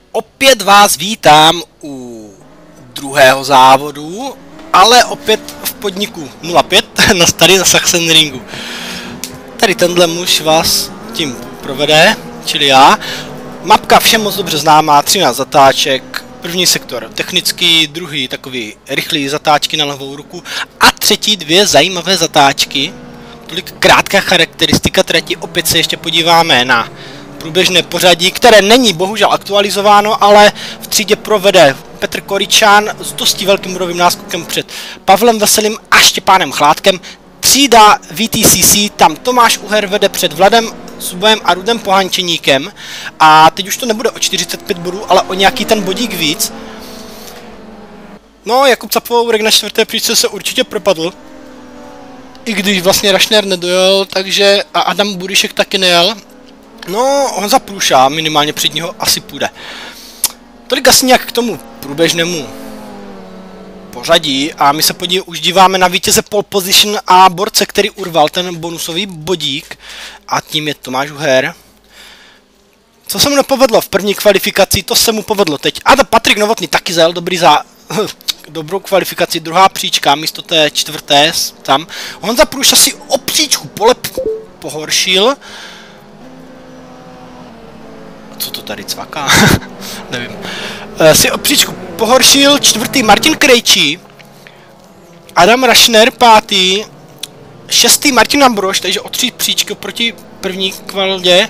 Opět vás vítám u druhého závodu, ale opět v podniku 05 tady na Sachsenringu. Tady tenhle muž vás tím provede, čili já. Mapka všem moc dobře známá, 13 zatáček, první sektor technický, druhý takový rychlý zatáčky na levou ruku a třetí dvě zajímavé zatáčky. Tolik krátká charakteristika trati, opět se ještě podíváme na průběžné pořadí, které není bohužel aktualizováno, ale v třídě provede Petr Koričan s dosti velkým bodovým náskokem před Pavlem Veselým a Štěpánem Chládkem. Třída VTCC, tam Tomáš Uher vede před Vladem Zubem a Rudem Pohančeníkem a teď už to nebude o 45 bodů, ale o nějaký ten bodík víc. No, Jakub Capourek na čtvrté příčce se určitě propadl, i když vlastně Rašner nedojel, takže a Adam Budyšek taky nejel. No, Honza Průša minimálně před něho asi půjde. Tolik asi nějak k tomu průběžnému pořadí a my se už díváme na vítěze pole position a borce, který urval ten bonusový bodík a tím je Tomáš Uher. Co se mu nepovedlo v první kvalifikaci, to se mu povedlo teď. A Patrik Novotný taky zajel dobrou kvalifikaci, druhá příčka místo té čtvrté tam. Honza Průša si o příčku pole pohoršil. Co to tady cvaká? Nevím. Si o příčku pohoršil čtvrtý Martin Krejčí, Adam Rašner pátý, šestý Martin Ambrož, takže o 3 příčky proti první kvaldě.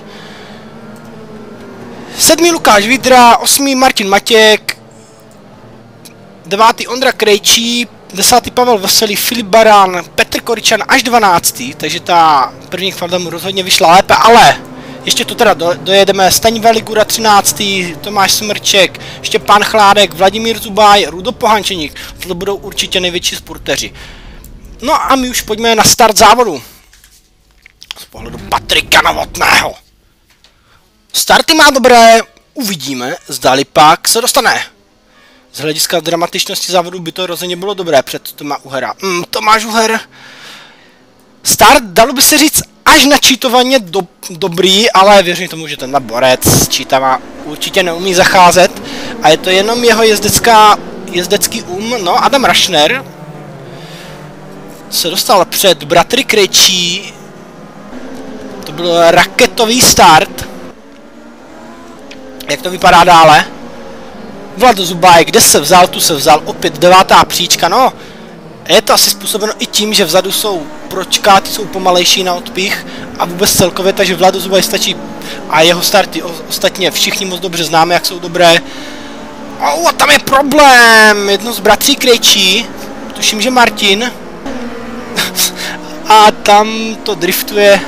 Sedmý Lukáš Vidra, osmý Martin Matěk, devátý Ondra Krejčí, desátý Pavel Veselý, Filip Barán, Petr Koričan až 12. Takže ta první kvalda mu rozhodně vyšla lépe, ale ještě to teda dojedeme. Staň Veligura 13. Tomáš Smrček, Štěpán Chládek, Vladimír Zubaj, Rudo Pohančeník. To budou určitě největší sporteři. No a my už pojďme na start závodu. Z pohledu Patrika Novotného. Starty má dobré, uvidíme, zdali pak se dostane. Z hlediska dramatičnosti závodu by to rozhodně bylo dobré před Toma Uhera. Tomáš Uher. Start, dalo by se říct, až načítovaně dobrý, ale věřím tomu, že tenhle borec s čítama určitě neumí zacházet a je to jenom jeho jezdecký No, Adam Rašner se dostal před bratry Krejčí. To byl raketový start. Jak to vypadá dále? Vlad Zubaj, kde se vzal, tu se vzal, opět 9. příčka, no. Je to asi způsobeno i tím, že vzadu jsou pročka, ty jsou pomalejší na odpich a vůbec celkově, takže Vlado Zubaj stačí a jeho starty ostatně všichni moc dobře známe, jak jsou dobré. A tam je problém, jedno z bratří Krejčí, tuším, že Martin. A tam to driftuje.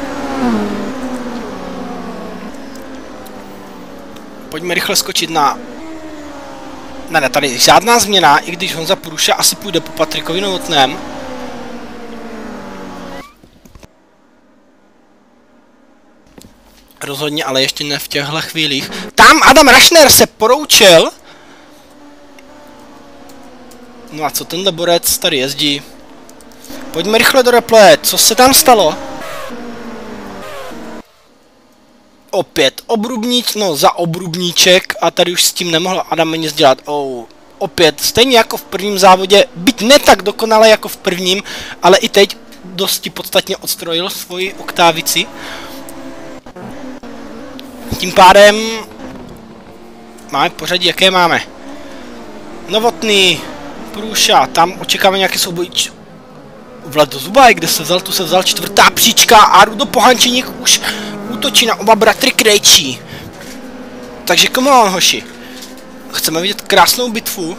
Pojďme rychle skočit na... Ne, tady žádná změna, i když Honza Průša asi půjde po Patrikovi Novotném. Rozhodně, ale ještě ne v těchto chvílích. Tam Adam Rašner se poroučil. No a co tenhle borec tady jezdí? Pojďme rychle do replay. Co se tam stalo? Opět obrubník, no za obrubníček a tady už s tím nemohl Adam nic dělat. Opět, stejně jako v prvním závodě, byť ne tak dokonale jako v prvním, ale i teď dosti podstatně odstrojil svoji oktávici. Tím pádem máme pořadí, jaké máme. Novotný, Průša, tam očekáváme nějaké soubojí. Vlad Zubaj, kde se vzal, tu se vzal čtvrtá příčka a Rudo Pohančeník už útočí na oba bratry Krejčí. Takže come on, hoši. Chceme vidět krásnou bitvu.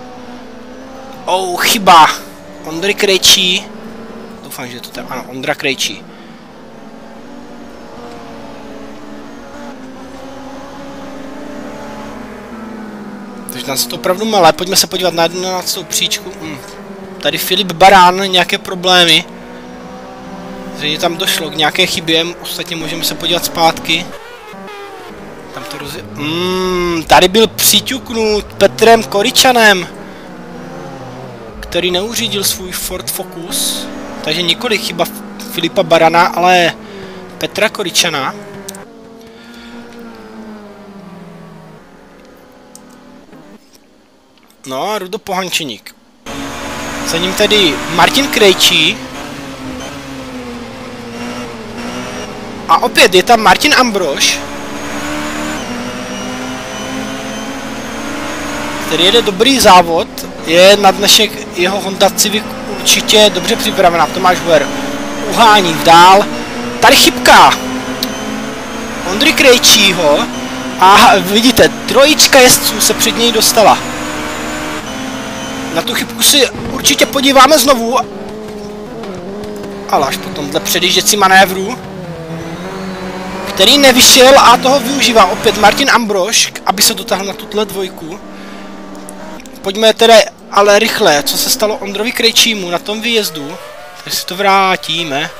Chyba. Ondry Krejčí. Doufám, že to tam, ano, Ondra Krejčí. Takže nás to opravdu malé. Pojďme se podívat na 11. příčku. Tady Filip Barán, nějaké problémy. Zřejmě tam došlo k nějaké chybě, ostatně můžeme se podívat zpátky. Tam to tady byl přiťuknut Petrem Koričanem, který neuřídil svůj Ford Focus. Takže nikoli chyba Filipa Barana, ale Petra Koričana. No a Rudo Pohančeník. Za ním tedy Martin Krejčí. A opět je tam Martin Ambrož, který jede dobrý závod. Je na dnešek jeho Honda Civic určitě dobře připravená. Tomáš Huer uhání dál. Tady chybka Ondry Krejčího. A vidíte, trojička jezdců se před něj dostala. Na tu chybku si určitě podíváme znovu. Ale až po tomhle předjížděcí manévru, který nevyšel, a toho využívá opět Martin Ambrož, aby se dotáhl na tuhle dvojku. Pojďme tedy ale rychle, co se stalo Ondrovi Krejčímu na tom výjezdu. Takže si to vrátíme.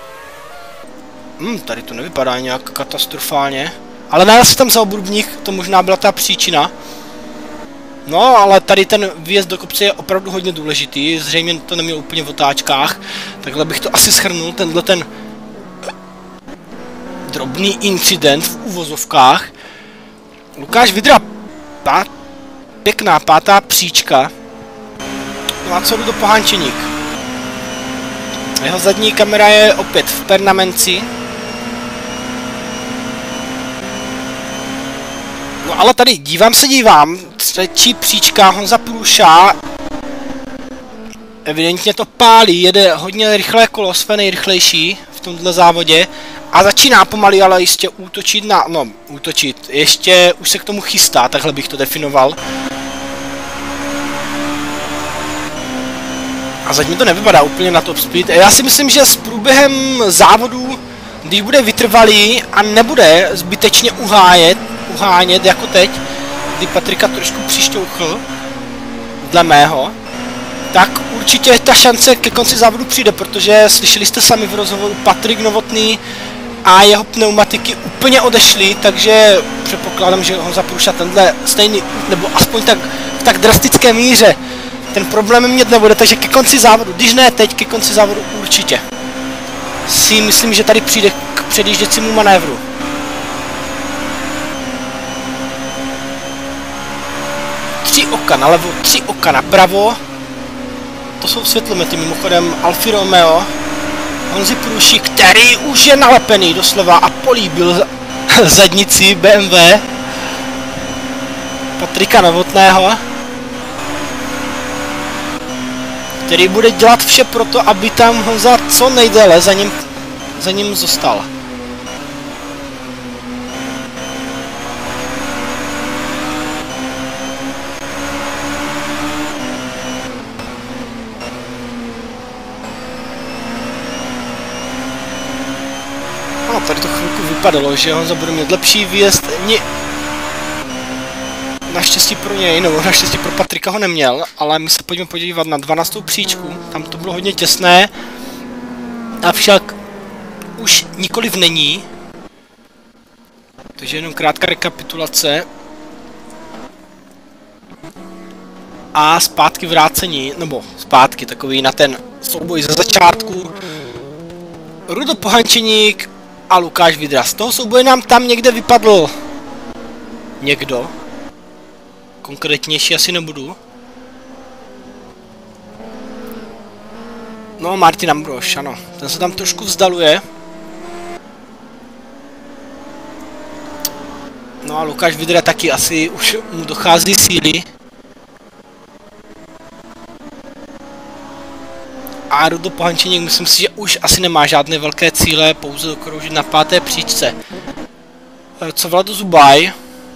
Tady to nevypadá nějak katastrofálně. Ale najel se tam za obrubník, to možná byla ta příčina. No, ale tady ten výjezd do kopce je opravdu hodně důležitý. Zřejmě to neměl úplně v otáčkách. Takhle bych to asi shrnul, tenhle ten drobný incident v uvozovkách. Lukáš Vidra, pěkná pátá příčka. No a co Rudo Pohančeník? Jeho zadní kamera je opět v permanenci. No ale tady dívám, třetí příčka Honza Průša. Evidentně to pálí, jede hodně rychlé kolo, své nejrychlejší v tomhle závodě. A začíná pomalu, ale jistě útočit ještě už se k tomu chystá, takhle bych to definoval. A zatím to nevypadá úplně na top speed. Já si myslím, že s průběhem závodu, když bude vytrvalý a nebude zbytečně uhánět jako teď, kdy Patrika trošku přišťouchl, dle mého, tak určitě ta šance ke konci závodu přijde, protože slyšeli jste sami v rozhovoru, Patrik Novotný a jeho pneumatiky úplně odešly, takže předpokládám, že Honza Průša tenhle stejný, nebo aspoň v tak drastické míře ten problém mít nebude, takže ke konci závodu, když ne teď, ke konci závodu určitě si myslím, že tady přijde k předjížděcímu manévru. Tři oka nalevo, 3 oka napravo. To jsou světlomety, mimochodem Alfa Romeo Honzy Průši, který už je nalepený doslova a políbil zadnici BMW Patrika Novotného, který bude dělat vše pro to, aby tam Honza co nejdéle za ním zůstal. No, tady to chvilku vypadalo, že Honza bude mít lepší výjezd. Naštěstí pro něj, nebo naštěstí pro Patrika ho neměl, ale my se pojďme podívat na 12. příčku, tam to bylo hodně těsné, avšak už nikoliv není, takže jenom krátká rekapitulace a zpátky vrácení, nebo zpátky takový na ten souboj ze začátku. Rudo Pohančeník a Lukáš Vidra. Z toho souboje nám tam někde vypadl někdo. Konkrétnější asi nebudu. No, Martin Ambrož, ano. Ten se tam trošku vzdaluje. No a Lukáš Vidra taky asi už mu dochází síly. A Rudo Pohančeník, myslím si, že už asi nemá žádné velké cíle, pouze dokroužit na 5. příčce. Co Vlado Zubaj?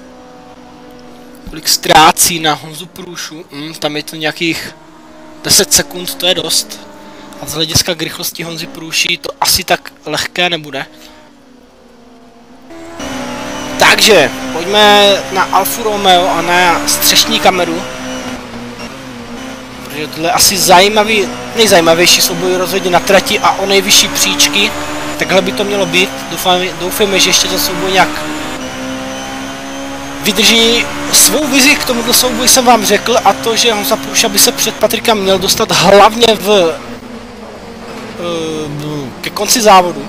Kolik ztrácí na Honzu Průšu? Tam je to nějakých 10 sekund, to je dost. A z hlediska k rychlosti Honzy Průší to asi tak lehké nebude. Takže pojďme na Alfa Romeo a na střešní kameru. Protože tohle je asi nejzajímavější souboj rozhodně na trati a o nejvyšší příčky. Takhle by to mělo být. Doufejme, že ještě ten souboj nějak vydrží. Svou vizi k tomuto souboji jsem vám řekl, a to, že Honza Průša by se před Patrika měl dostat hlavně ke konci závodu.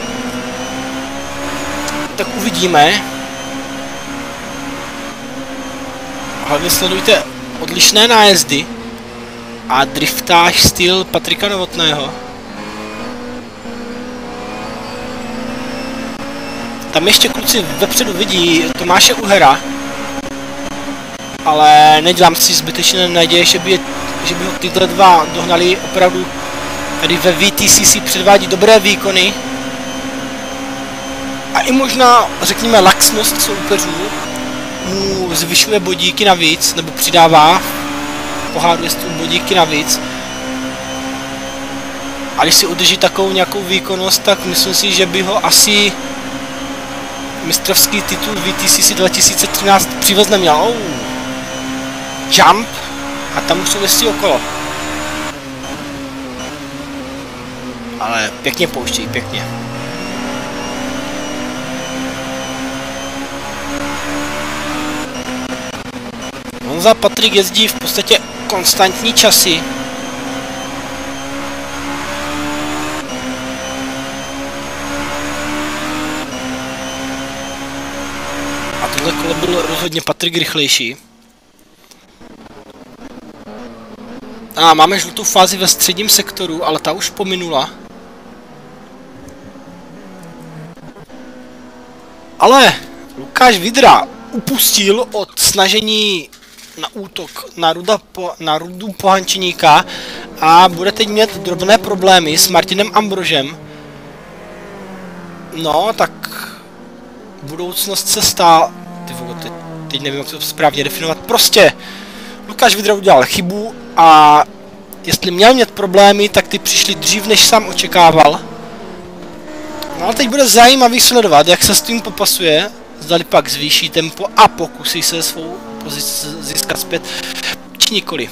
Tak uvidíme. Hlavně sledujte odlišné nájezdy a driftáž styl Patrika Novotného. Tam ještě kluci vepředu vidí Tomáše Uhera, ale nedělám si zbytečné naděje, že by ho tyhle dva dohnali. Opravdu tady ve VTCC předvádí dobré výkony a i možná, řekněme, laxnost soupeřů mu zvyšuje bodíky navíc, nebo přidává poháru jezdců bodíky navíc. A když si udrží takovou nějakou výkonnost, tak myslím si, že by ho asi mistrovský titul VTCC 2013 přivez neměl. Jump a tam už jsou jezdci okolo. Ale pěkně pouštějí, pěkně. Honza Patrik jezdí v podstatě konstantní časy. A tohle kolo byl rozhodně Patrik rychlejší. A máme žlutou fázi ve středním sektoru, ale ta už pominula. Ale Lukáš Vidra upustil od snažení na útok na Rudu Pohančeníka a bude teď mít drobné problémy s Martinem Ambrožem. No, tak budoucnost se stala... Teď nevím, jak to správně definovat. Prostě Lukáš Vidra udělal chybu a jestli měl mít problémy, tak ty přišly dřív, než sám očekával. No ale teď bude zajímavý sledovat, jak se s tím popasuje. Zdali pak zvýší tempo a pokusí se svou pozici získat zpět, či nikoli.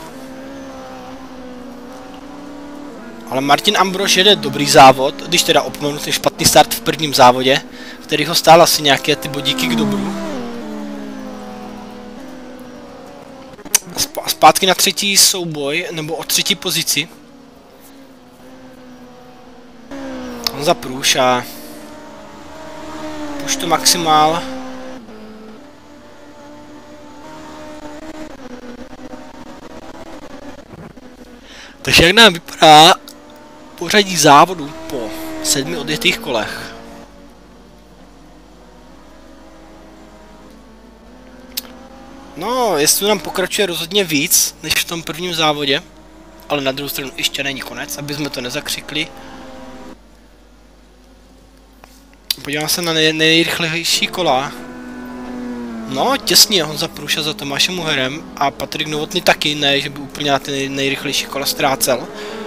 Ale Martin Ambrož jede dobrý závod, když teda opomenu ten špatný start v prvním závodě, který ho stál asi nějaké ty bodíky k dobru. Zpátky na třetí souboj, nebo o třetí pozici. Honza Průša. Puš to maximál. Takže jak nám vypadá pořadí závodu po 7 odjetých kolech. No, jestli nám pokračuje rozhodně víc, než v tom prvním závodě, ale na druhou stranu ještě není konec, aby jsme to nezakřikli. Podívám se na nejrychlejší kola. No, těsně Honza Průša za Tomášem Uherem a Patrik Novotný taky, ne, že by úplně na ty nejrychlejší kola ztrácel.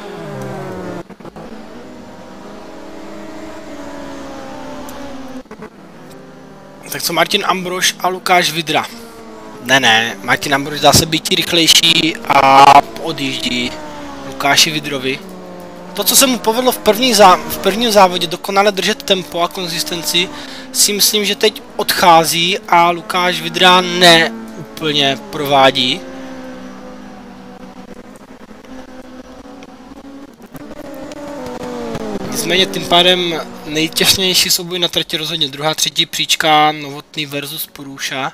Tak co Martin Ambrož a Lukáš Vidra? Ne, Martin Ambrož dá se být rychlejší a odjíždí Lukáši Vidrovi. To, co se mu povedlo v prvním závodě dokonale držet tempo a konzistenci, si myslím, že teď odchází a Lukáš Vidra neúplně provádí. Nicméně tím pádem nejtěsnější souboj na trati rozhodně druhá, třetí příčka, Novotný versus Průša.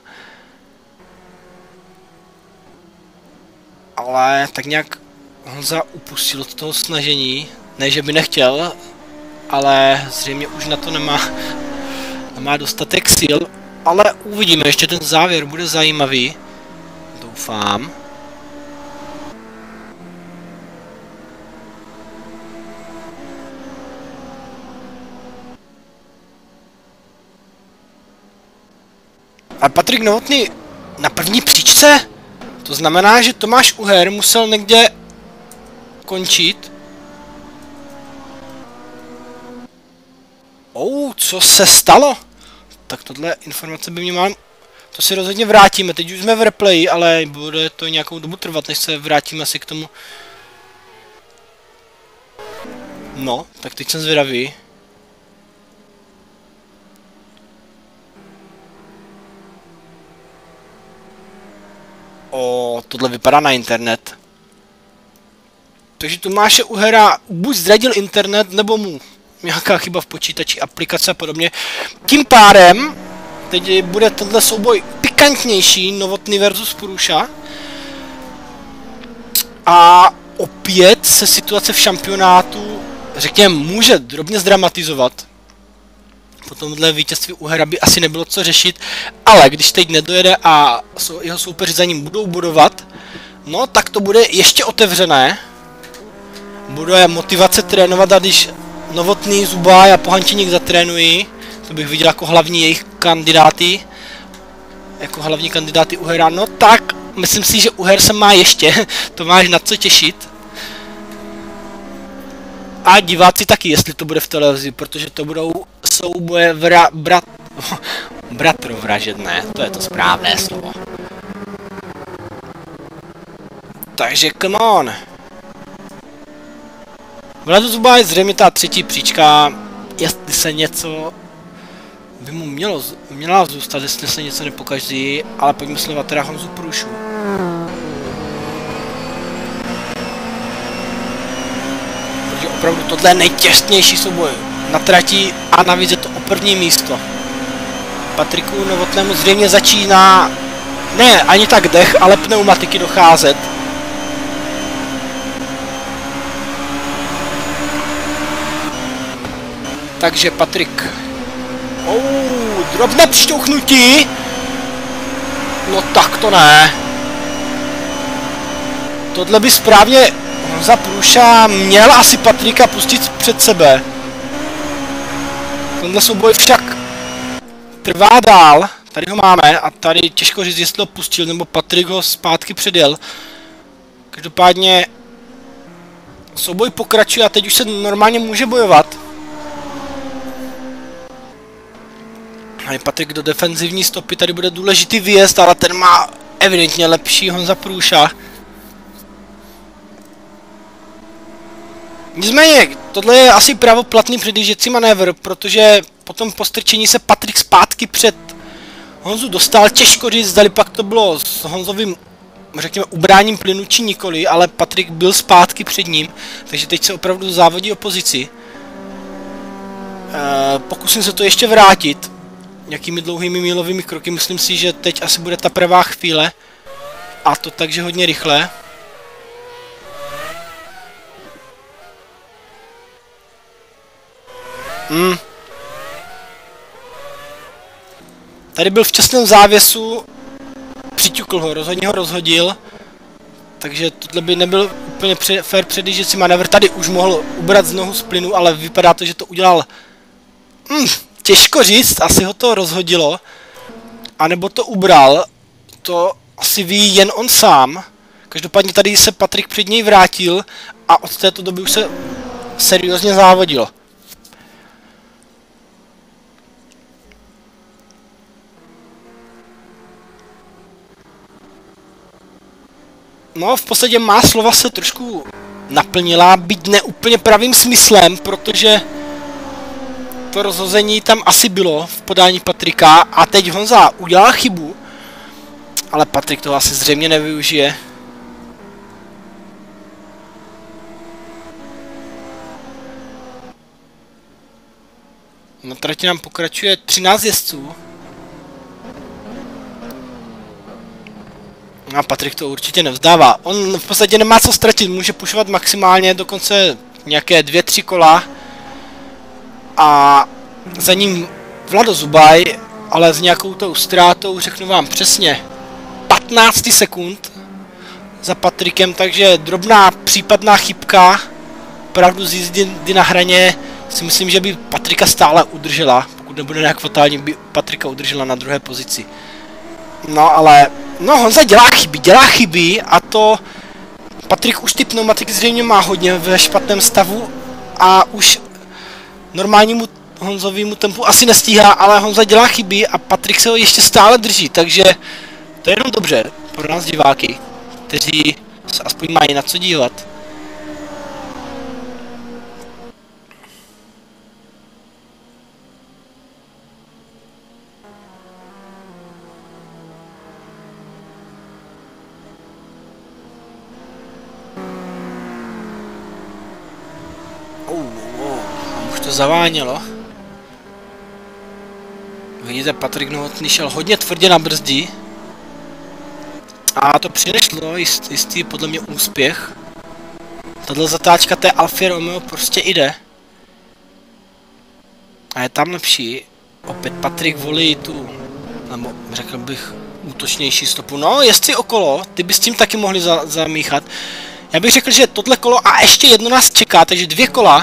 Ale tak nějak Honza upustil od toho snažení, ne že by nechtěl, ale zřejmě už na to nemá dostatek sil, ale uvidíme, ještě ten závěr bude zajímavý, doufám. A Patrik Novotný na první příčce? To znamená, že Tomáš Uher musel někde končit. Co se stalo? Tak tohle informace by mě mal... To si rozhodně vrátíme, teď už jsme v replayi, ale bude to nějakou dobu trvat, než se vrátíme asi k tomu. No, tak teď jsem zvědavý. Tohle vypadá na internet. Takže Tomáše Uhera buď zradil internet, nebo mu nějaká chyba v počítači, aplikace a podobně. Tím pádem teď bude tenhle souboj pikantnější, Novotný versus Průša. A opět se situace v šampionátu, řekněme, může drobně zdramatizovat. Po tomhle vítězství Uhera by asi nebylo co řešit, ale když teď nedojede a jeho soupeři za ním budou bodovat, no tak to bude ještě otevřené. Bude motivace trénovat, a když Novotný, Zubaj a Pohančíník zatrénují, to bych viděl jako hlavní jejich kandidáty, jako hlavní kandidáty Uhera, no tak myslím si, že Uher se má ještě, to máš na co těšit. A diváci taky, jestli to bude v televizi, protože to budou souboje bratrovražedné, to je to správné slovo. Takže come on. Vlado Zubaj zřejmě ta třetí příčka, jestli se něco by mu měla zůstat, jestli se něco nepokazí, ale pojďme sledovat teda Honzu Průšu. Protože opravdu tohle je nejtěsnější souboj na trati a navíc je to o první místo. Patriku Novotnému zřejmě začíná, ne ani tak dech, ale pneumatiky docházet. Takže Patrik. Drobné přišťouchnutí. No tak to ne. Tohle by správně Honza Průša měl asi Patrika pustit před sebe. Tenhle souboj však trvá dál. Tady ho máme a tady těžko říct, jestli ho pustil, nebo Patrik ho zpátky předjel. Každopádně souboj pokračuje a teď už se normálně může bojovat. A Patrik do defenzivní stopy, tady bude důležitý výjezd, ale ten má evidentně lepší Honza Průša. Nicméně, tohle je asi pravoplatný předjížděcí manévr, protože po tom postrčení se Patrik zpátky před Honzu dostal. Těžko říct, zdali pak to bylo s Honzovým, řekněme, ubráním plynu či nikoli, ale Patrik byl zpátky před ním, takže teď se opravdu závodí o pozici. Pokusím se to ještě vrátit nějakými dlouhými mílovými kroky, myslím si, že teď asi bude ta pravá chvíle. A to takže hodně rychle. Tady byl v časném závěsu, přiťukl ho, rozhodně ho rozhodil. Takže tohle by nebyl úplně fair předjížděcí manévr. Tady už mohl ubrat z nohu z plynu, ale vypadá to, že to udělal... těžko říct, asi ho to rozhodilo. A nebo to ubral, to asi ví jen on sám. Každopádně tady se Patrik před něj vrátil a od této doby už se seriózně závodilo. No, v podstatě má slova se trošku naplnila, byť ne úplně pravým smyslem, protože to rozhození tam asi bylo v podání Patrika a teď Honza udělal chybu, ale Patrik to asi zřejmě nevyužije. Na trati nám pokračuje 13 jezdců. A Patrik to určitě nevzdává. On v podstatě nemá co ztratit, může pušovat maximálně dokonce nějaké 2-3 kola. A za ním Vlado Zubaj, ale s nějakou tou ztrátou, řeknu vám přesně, 15 sekund za Patrikem, takže drobná případná chybka, opravdu z jízdy na hraně, si myslím, že by Patrika stále udržela, pokud nebude nějak fatální, by Patrika udržela na druhé pozici. No ale, no Honza dělá chyby a to Patrik už ty pneumatiky zřejmě má hodně ve špatném stavu a už normálnímu Honzovému tempu asi nestíhá, ale Honza dělá chyby a Patrik se ho ještě stále drží, takže to je jenom dobře pro nás diváky, kteří se aspoň mají na co dívat. Už to zavánělo. Vidíte, Patrik Novotný šel hodně tvrdě na brzdi. A to přineslo jistý podle mě úspěch. Tato zatáčka té Alfy Romeo prostě jde. A je tam lepší. Opět Patrik volí tu, nebo řekl bych, útočnější stopu. No, jezdci okolo, ty by s tím taky mohli zamíchat. Já bych řekl, že tohle kolo a ještě jedno nás čeká, takže 2 kola.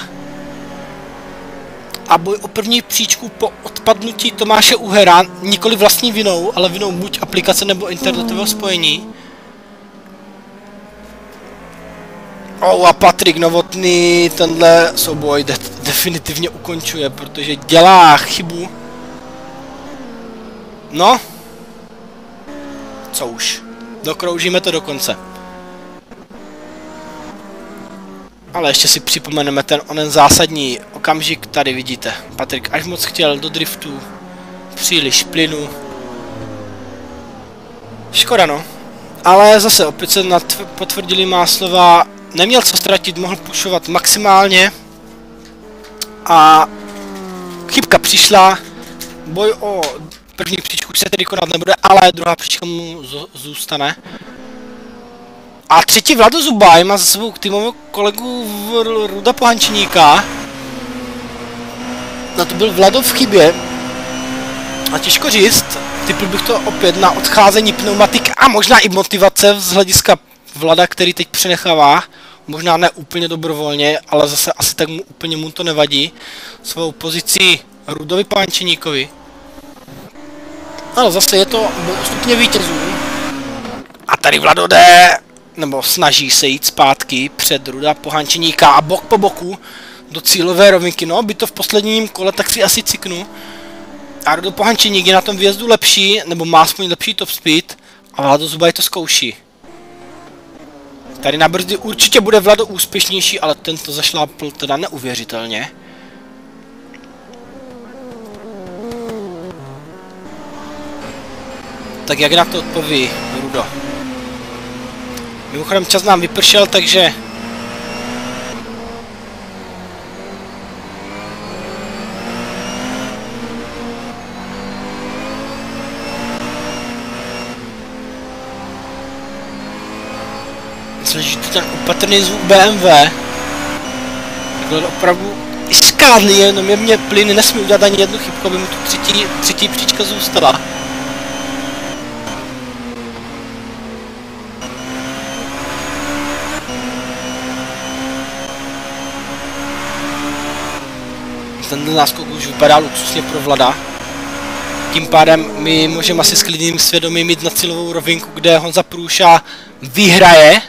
A boj o první příčku po odpadnutí Tomáše Uhera, nikoli vlastní vinou, ale vinou buď aplikace nebo internetového spojení. A Patrik Novotný tenhle souboj definitivně ukončuje, protože dělá chybu. No. Co už. Dokroužíme to do konce. Ale ještě si připomeneme ten onen zásadní okamžik, tady vidíte. Patrik až moc chtěl do driftu. Příliš plynu. Škoda no. Ale zase opět se potvrdili má slova. Neměl co ztratit, mohl pušovat maximálně. A chybka přišla. Boj o první příčku se tedy konat nebude, ale druhá příčka mu zůstane. A třetí Vlado Zubaj má za sebou týmového kolegu Ruda Pohančníka. No to byl Vlado v chybě. A těžko říct, typl bych to opět na odcházení pneumatik a možná i motivace z hlediska Vlada, který teď přenechává. Možná ne úplně dobrovolně, ale zase asi tak úplně mu to nevadí. Svou pozici Rudovi Pohančníkovi. Ale zase je to stupně vítězů. A tady Vlado jde, nebo snaží se jít zpátky před Ruda Pohančníka a bok po boku do cílové rovinky. No, by to v posledním kole tak si asi ciknu. A Rudo Pohančník je na tom výjezdu lepší, nebo má aspoň lepší top speed. A Vlado Zubaj to zkouší. Tady na brzdy určitě bude Vlado úspěšnější, ale tento zašlápl teda neuvěřitelně. Tak jak na to odpoví Rudo? Mimochodem čas nám vypršel, takže... Slyšíte ten opatrný zvuk BMW. Takhle opravdu iskádlí, jenom jemně plyn, nesmí udělat ani jednu chybku, aby mu tu třetí příčka zůstala. Ten náskok už vypadá luxusně pro Vlada. Tím pádem my můžeme asi s klidným svědomím jít na cílovou rovinku, kde Honza Průša vyhraje.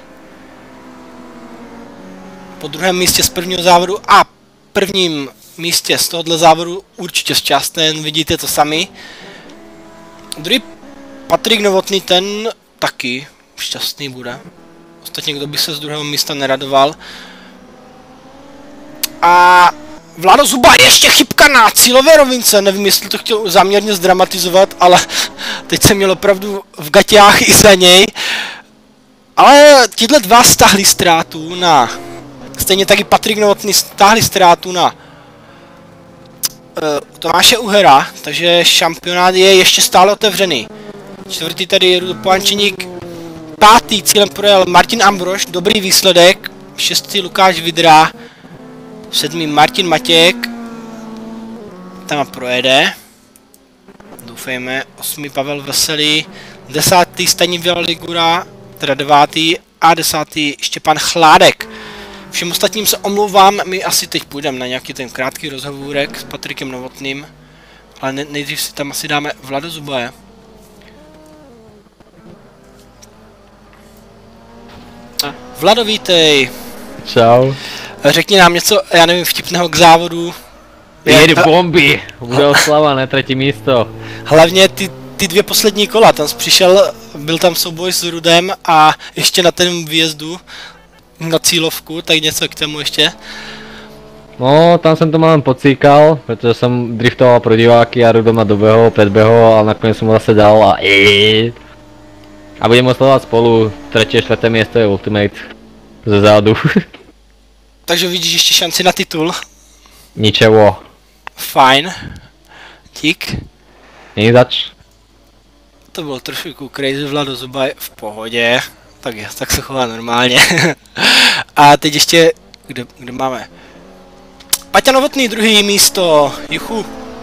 Po druhém místě z prvního závodu a prvním místě z tohohle závodu určitě šťastný, vidíte to sami. Druhý Patrik Novotný, ten taky šťastný bude. Ostatně kdo by se z druhého místa neradoval. A Vlado Zuba, ještě chybka na cílové rovince, nevím, jestli to chtěl záměrně zdramatizovat, ale teď jsem měl opravdu v gaťách i za něj. Ale tyhle dva stáhli ztrátu na... Stejně taky Patrik Novotný stáhli ztrátu na Tomáše Uhera, takže šampionát je ještě stále otevřený. Čtvrtý tady Rudo Pohančník, pátý cílem projel Martin Ambrož, dobrý výsledek, šestý Lukáš Vidra, sedmý Martin Matěk, tam projede, doufejme, osmý Pavel Veselý, desátý Stanislav Ligura, teda devátý a desátý Štěpán Chládek. Všem ostatním se omlouvám, my asi teď půjdeme na nějaký ten krátký rozhovůrek s Patrikem Novotným, ale nejdřív si tam asi dáme Vlado Zubaje. Vlado, vítej. Čau. Řekni nám něco, já nevím, vtipného k závodu. Jedu bomby, bude oslava, ne třetí místo. Hlavně ty dvě poslední kola, tam jsi přišel, byl tam souboj s Rudem a ještě na ten výjezdu na cílovku, tak něco k tomu ještě. No, tam jsem to málem pocíkal, protože jsem driftoval pro diváky a Rudo ma dobehol, předbehol a nakonec jsem ho zase dal a a budeme oslavovat spolu, třetí, čtvrté místo je Ultimate ze zádu. Takže vidíš ještě šanci na titul? Ničevo. Fajn. Dík. Není zač. to bylo trošku crazy, Vlado Zubaj v pohodě. Tak se chová normálně. A teď ještě, kde máme? Paťa Novotný, druhý místo, juchu.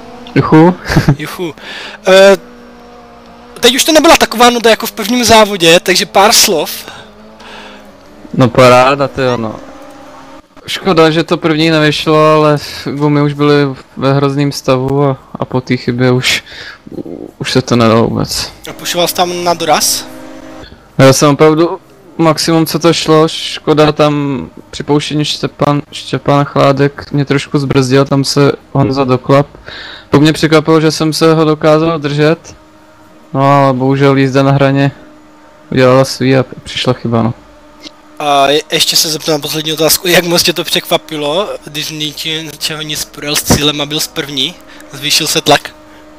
Teď už to nebyla taková nuda jako v prvním závodě, takže pár slov. No paráda, to jo, no. Škoda, že to první nevyšlo, ale gumy už byly ve hrozném stavu a po té chybě už se to nedalo vůbec. A pušoval jsi tam na doraz? Já jsem opravdu maximum, co to šlo, škoda tam při pouštění Štěpán Chládek mě trošku zbrzdil, tam se Honza doklap. Pak mě překvapilo, že jsem se ho dokázal držet, no ale bohužel jízda na hraně udělala svý a přišla chyba, no. A ještě se zeptám na poslední otázku, jak moc tě to překvapilo, když ničeho nic projel s cílem a byl z první? Zvýšil se tlak?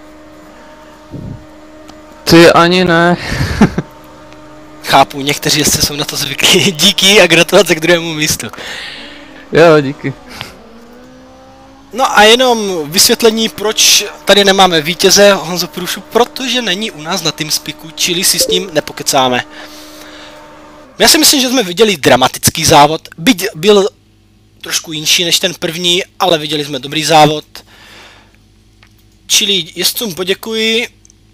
Ty ani ne. Chápu, někteří jezdci jsou na to zvyklí. Díky a gratulace k druhému místu. Jo, díky. No a jenom vysvětlení, proč tady nemáme vítěze Honzo Průšu, protože není u nás na TeamSpeaku, čili si s ním nepokecáme. Já si myslím, že jsme viděli dramatický závod, byť byl trošku jinší než ten první, ale viděli jsme dobrý závod. Čili jezdcům poděkuji.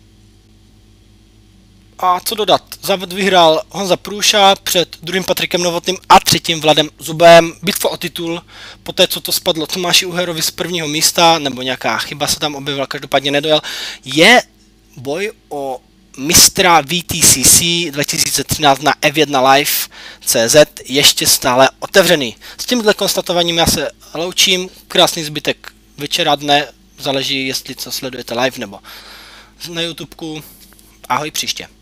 A co dodat? Závod vyhrál Honza Průša před druhým Patrikem Novotným a třetím Vladem Zubem. Bitva o titul, poté co to spadlo Tomáši Uherovi z prvního místa, nebo nějaká chyba se tam objevila, každopádně nedojel, je boj o mistra VTCC 2013 na F1 Live.cz ještě stále otevřený. S tímhle konstatováním já se loučím, krásný zbytek večera, dne, záleží jestli co sledujete live nebo na YouTubeku. Ahoj příště.